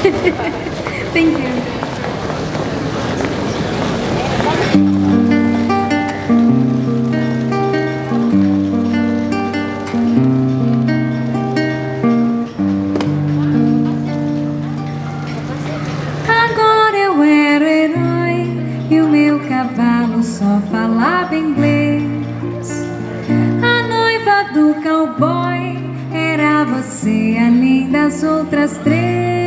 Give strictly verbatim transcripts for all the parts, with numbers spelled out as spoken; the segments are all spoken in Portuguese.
Thank you. Só falava inglês. A noiva do cowboy era você, além das outras três.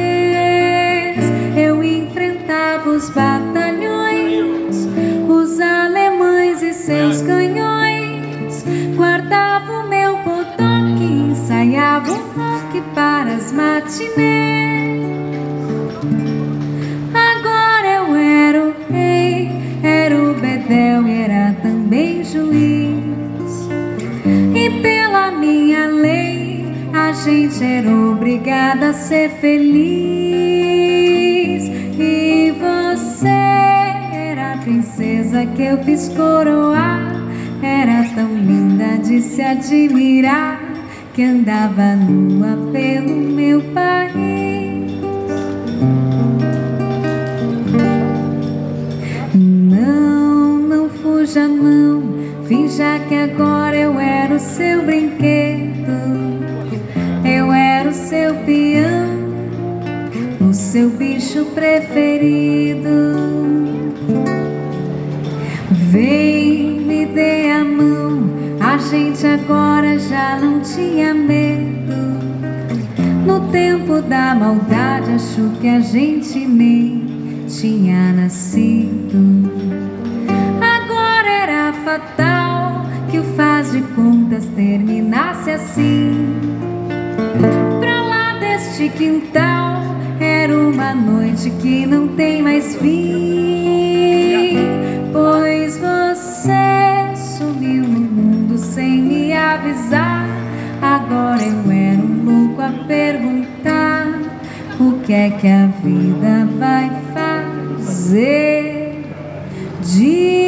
Eu enfrentava os batalhões, os alemães e seus canhões. Guardava o meu botoque, ensaiava um rock para as matinês. Agora eu era o rei, era o bedel e era também juiz. E pela minha lei a gente era obrigada a ser feliz. E você era a princesa que eu fiz coroar. Era tão linda de se admirar que andava nua pelo meu país. Fuja não, finja que agora eu era o seu brinquedo. Eu era o seu peão, o seu bicho preferido. Vem, me dê a mão, a gente agora já não tinha medo. No tempo da maldade acho que a gente nem tinha nascido. Fatal que o faz de contas terminasse assim. Pra lá deste quintal era uma noite que não tem mais fim. Pois você sumiu no mundo sem me avisar. Agora eu era um louco a perguntar o que é que a vida vai fazer de